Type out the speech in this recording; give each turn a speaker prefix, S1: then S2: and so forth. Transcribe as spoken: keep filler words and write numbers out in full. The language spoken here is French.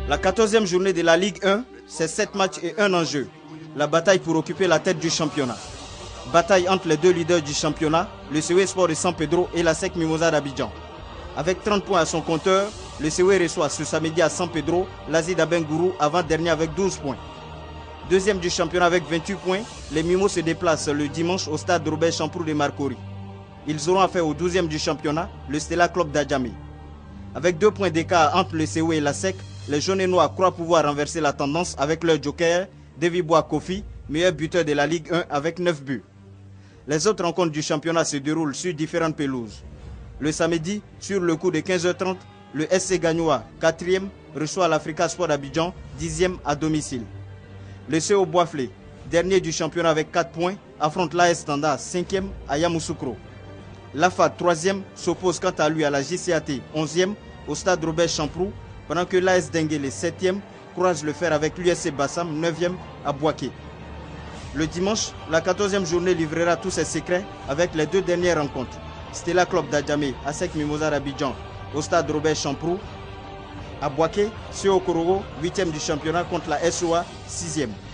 S1: La quatorzième journée de la Ligue un, c'est sept matchs et un enjeu. La bataille pour occuper la tête du championnat. Bataille entre les deux leaders du championnat, le C O E Sport de San Pedro et la S E C Mimosa d'Abidjan. Avec trente points à son compteur, le C O E reçoit ce samedi à San Pedro l'A S I d'Abengourou, avant-dernier avec douze points. Deuxième du championnat avec vingt-huit points, les Mimos se déplacent le dimanche au stade Robert Champrou de Marcory. Ils auront affaire au douzième du championnat, le Stella Club d'Adjamé. Avec deux points d'écart entre le C O E et la S E C, les jaunes et noirs croient pouvoir renverser la tendance avec leur joker, David Bois Kofi, meilleur buteur de la Ligue un avec neuf buts. Les autres rencontres du championnat se déroulent sur différentes pelouses. Le samedi, sur le coup de quinze heures trente, le S C Gagnois, quatrième, reçoit l'Africa Sport d'Abidjan, dixième à domicile. Le C O Boisflé, dernier du championnat avec quatre points, affronte l'A S Standard, cinquième, à Yamoussoukro. L'A F A D, troisième, s'oppose quant à lui à la J C A T, onzième, au stade Robert Champrou, pendant que l'A S Denguélé, septième, croise le fer avec l'U S C Bassam, neuvième, à Boaké. Le dimanche, la quatorzième journée livrera tous ses secrets avec les deux dernières rencontres. Stella Club d'Adjamé, A S E C Mimosa d'Abidjan, au stade Robert Champrou. À Boaké, C O Korogo, huitième du championnat contre la S O A, sixième.